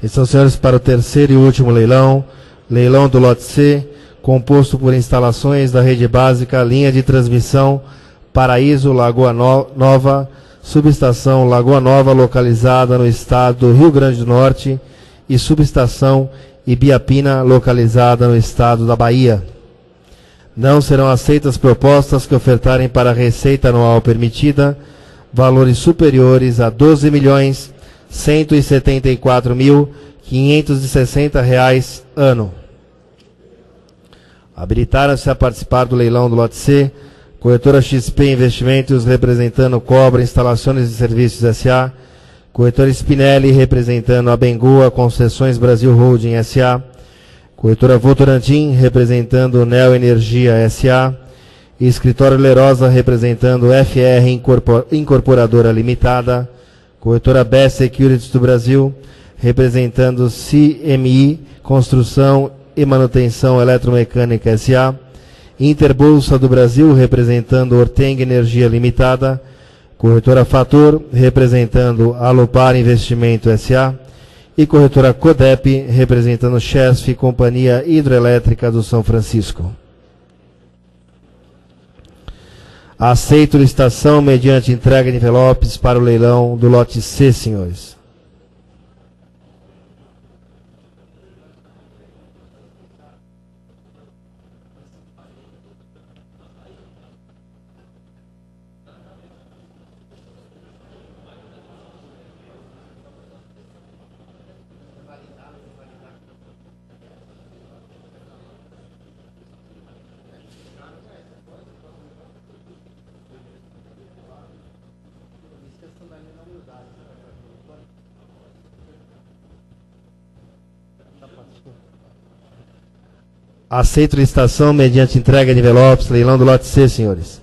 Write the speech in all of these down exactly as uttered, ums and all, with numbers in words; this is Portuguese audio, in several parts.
Estão, senhores, para o terceiro e último leilão, leilão do lote C, composto por instalações da rede básica, linha de transmissão Paraíso, Lagoa no Nova, subestação Lagoa Nova, localizada no estado do Rio Grande do Norte, e subestação Ibiapina, localizada no estado da Bahia. Não serão aceitas propostas que ofertarem para a receita anual permitida valores superiores a doze milhões cento e setenta e quatro mil quinhentos e sessenta reais ano. Habilitaram-se a participar do leilão do lote C, corretora X P Investimentos, representando Cobra Instalações e Serviços S A, corretora Spinelli, representando a Bengoa Concessões Brasil Holding S A, corretora Votorantim, representando Neo Energia S A, e escritório Lerosa, representando F R Incorpor Incorporadora Limitada, corretora Best Securities do Brasil, representando C M I Construção e Manutenção Eletromecânica S A, Interbolsa do Brasil, representando Orteng Energia Limitada, corretora Fator, representando Alupar Investimento S A, e corretora Codep, representando Chesf, Companhia Hidrelétrica do São Francisco. Aceito licitação mediante entrega de envelopes para o leilão do lote C, senhores. Aceito licitação mediante entrega de envelopes, leilão do lote C, senhores.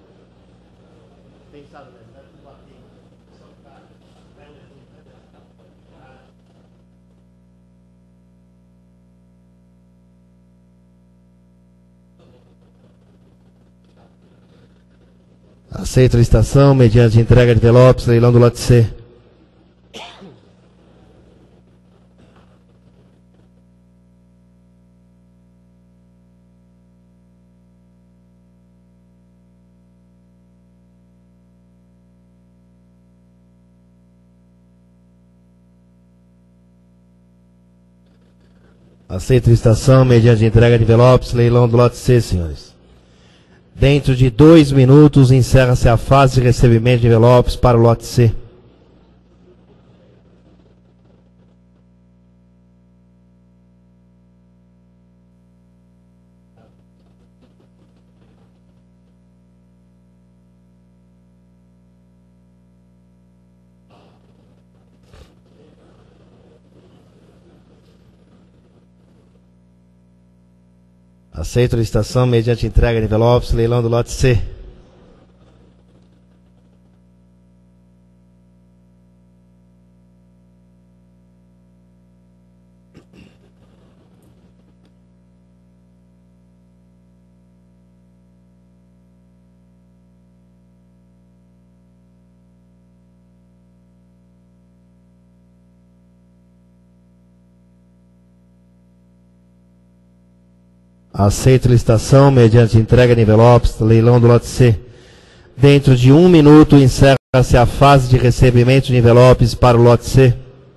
Aceito licitação mediante entrega de envelopes, leilão do lote C. Aceito licitação mediante entrega de envelopes, leilão do lote C, senhores. Dentro de dois minutos, encerra-se a fase de recebimento de envelopes para o lote C. Aceito a licitação mediante entrega de envelopes, leilão do lote C. Aceito licitação mediante entrega de envelopes, leilão do lote C. Dentro de um minuto, encerra-se a fase de recebimento de envelopes para o lote C.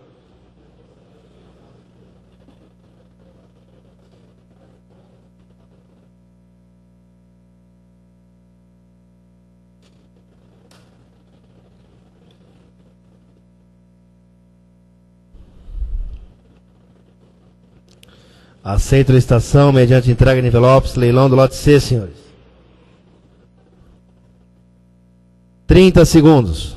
Aceito a licitação mediante entrega de envelopes, leilão do lote C, senhores. trinta segundos.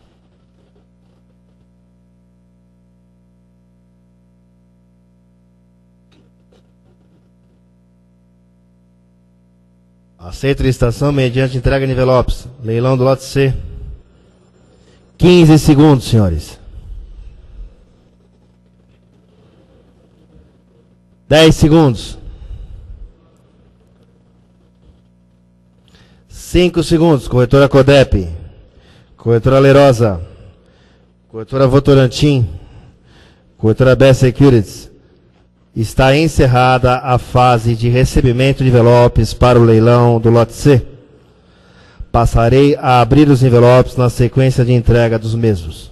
Aceito a licitação mediante entrega de envelopes, leilão do lote C. quinze segundos, senhores. dez segundos. cinco segundos. Corretora Codep. Corretora Lerosa. Corretora Votorantim. Corretora B Securities. Está encerrada a fase de recebimento de envelopes para o leilão do lote C. Passarei a abrir os envelopes na sequência de entrega dos mesmos.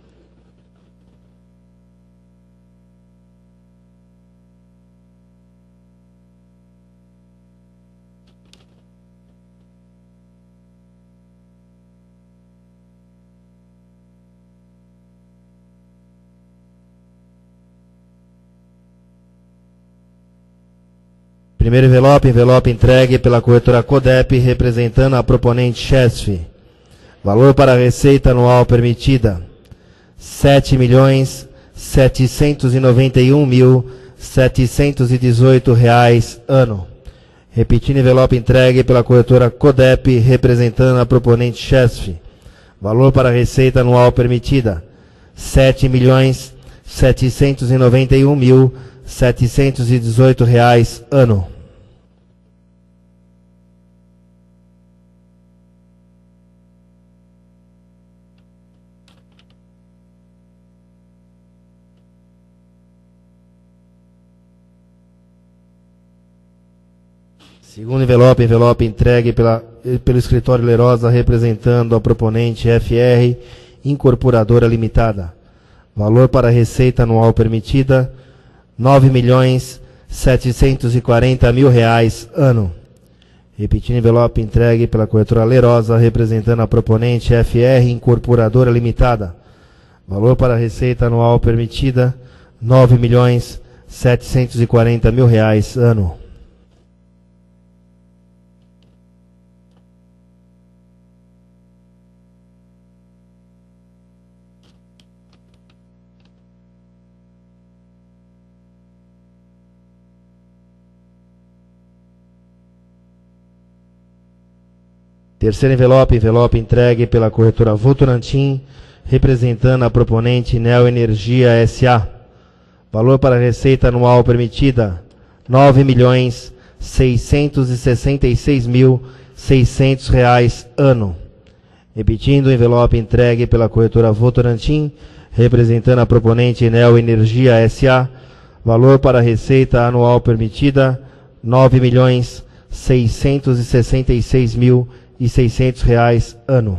Primeiro envelope, envelope entregue pela corretora Codep, representando a proponente Chesf. Valor para a receita anual permitida, sete milhões setecentos e noventa e um mil setecentos e dezoito reais ano. Repetindo, envelope entregue pela corretora Codep, representando a proponente Chesf. Valor para a receita anual permitida, sete milhões setecentos e noventa e um mil setecentos e dezoito reais ano. Segundo envelope, envelope entregue pela, pelo escritório Lerosa, representando a proponente F R Incorporadora Limitada. Valor para a receita anual permitida, nove milhões setecentos e quarenta mil reais ano. Repetindo, envelope entregue pela corretora Lerosa, representando a proponente F R Incorporadora Limitada. Valor para a receita anual permitida, nove milhões setecentos e quarenta mil reais ano. Terceiro envelope, envelope entregue pela corretora Votorantim, representando a proponente Neo Energia S A. Valor para a receita anual permitida, nove milhões seiscentos e sessenta e seis mil seiscentos reais ano. Repetindo, envelope entregue pela corretora Votorantim, representando a proponente Neo Energia S A. Valor para a receita anual permitida, nove milhões seiscentos e sessenta e seis mil e seiscentos reais ano.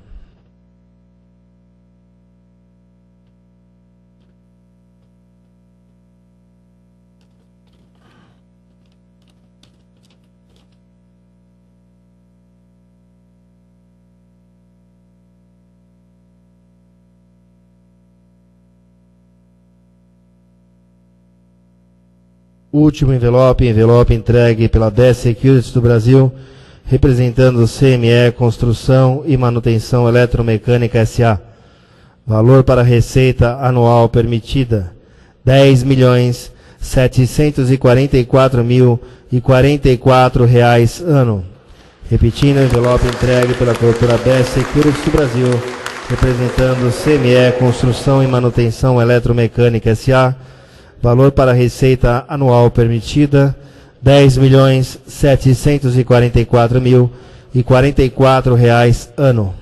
Último envelope, envelope entregue pela D Securities do Brasil, representando o C M E Construção e Manutenção Eletromecânica S A. Valor para a receita anual permitida, dez milhões setecentos e quarenta e quatro mil e quarenta e quatro reais ano. Repetindo, envelope entregue pela corretora B Securities do Brasil, representando o C M E Construção e Manutenção Eletromecânica S A. Valor para a receita anual permitida, dez milhões setecentos e quarenta e quatro mil e quarenta e quatro reais ano.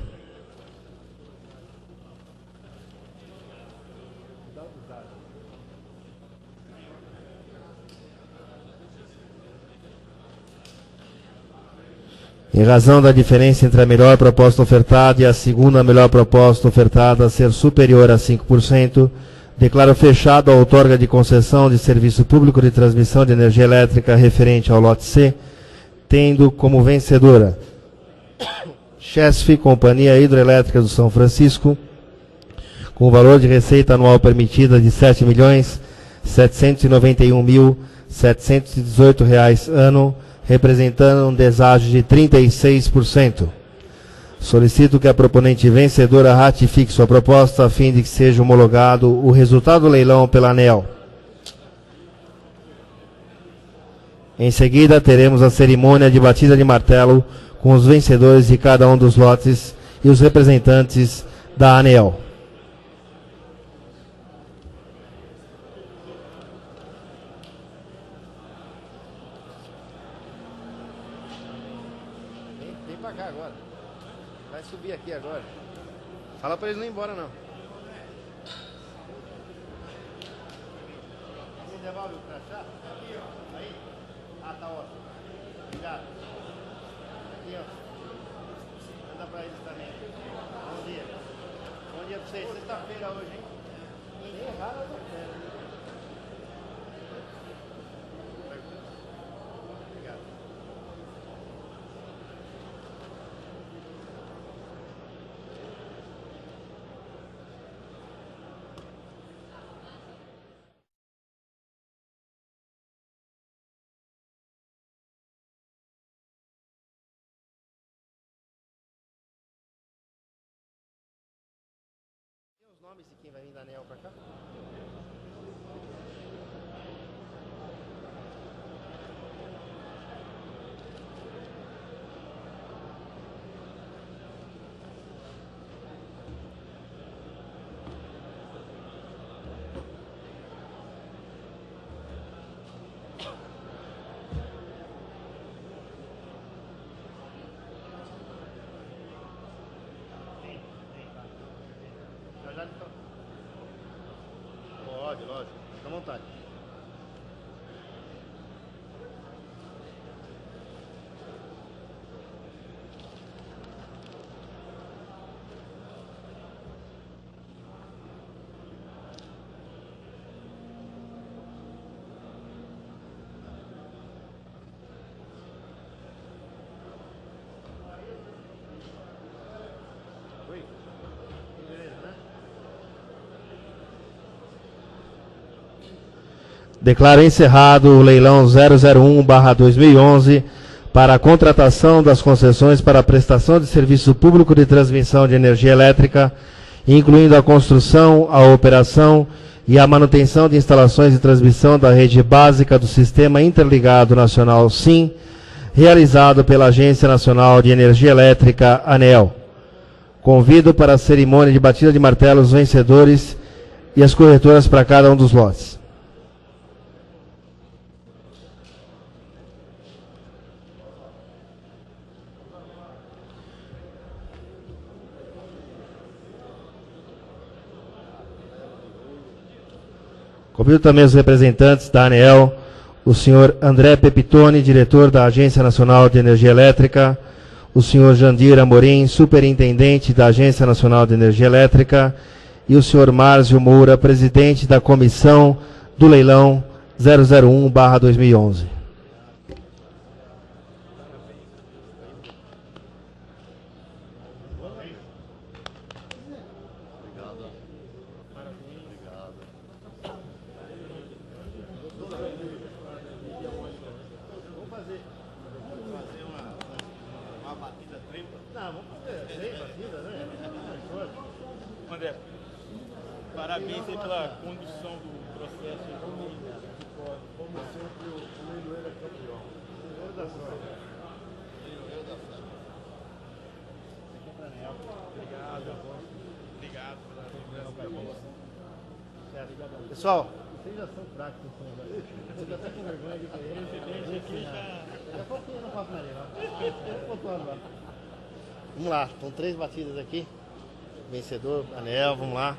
Em razão da diferença entre a melhor proposta ofertada e a segunda melhor proposta ofertada ser superior a cinco por cento, declaro fechado a outorga de concessão de serviço público de transmissão de energia elétrica referente ao lote C, tendo como vencedora Chesf, Companhia Hidroelétrica do São Francisco, com valor de receita anual permitida de sete milhões setecentos e noventa e um mil setecentos e dezoito reais ano, representando um deságio de trinta e seis por cento. Solicito que a proponente vencedora ratifique sua proposta a fim de que seja homologado o resultado do leilão pela ANEEL. Em seguida, teremos a cerimônia de batida de martelo com os vencedores de cada um dos lotes e os representantes da ANEEL. Vem, vem pra cá agora. Vai subir aqui agora. Fala para eles não ir embora, não. me devolve o crachá? Aqui, ó. Aí? Ah, tá ótimo. Obrigado. Aqui, ó. Manda pra eles também. Bom dia. Bom dia pra vocês. Sexta-feira hoje, hein? Nem errado, eu tô vendo. Obrigado. Os nomes de quem vai vir da ANEEL pra cá? Pode, lógico. Fica à vontade. Oi? Beleza, né? Declaro encerrado o leilão zero zero um barra dois mil e onze para a contratação das concessões para a prestação de serviço público de transmissão de energia elétrica, incluindo a construção, a operação e a manutenção de instalações de transmissão da rede básica do Sistema Interligado Nacional SIM, realizado pela Agência Nacional de Energia Elétrica, ANEEL. Convido para a cerimônia de batida de martelo os vencedores e as corretoras para cada um dos lotes. Convido também os representantes da ANEEL, o senhor André Pepitone, diretor da Agência Nacional de Energia Elétrica, o senhor Jandir Amorim, superintendente da Agência Nacional de Energia Elétrica, e o senhor Márcio Moura, presidente da comissão do leilão zero zero um barra dois mil e onze. André, parabéns aí pela condução do processo. Como sempre, o leiloeiro é campeão. Leiloeiro da sorte. Leiloeiro da sorte. Aqui é para ANEEL. Obrigado. Obrigado pela Pessoal, vocês já são craques nesse negócio. Você já está com vergonha de para ele. Daqui a pouquinho eu não faço mais não. Vamos lá, estão três batidas aqui. Vencedor, ANEEL, vamos lá.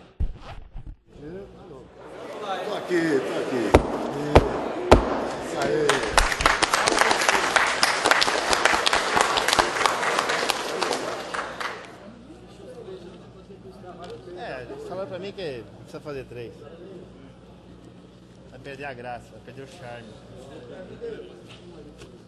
Tô aqui, tô aqui. Isso aí. É, eles falaram pra mim que precisa fazer três. Vai perder a graça, vai perder o charme.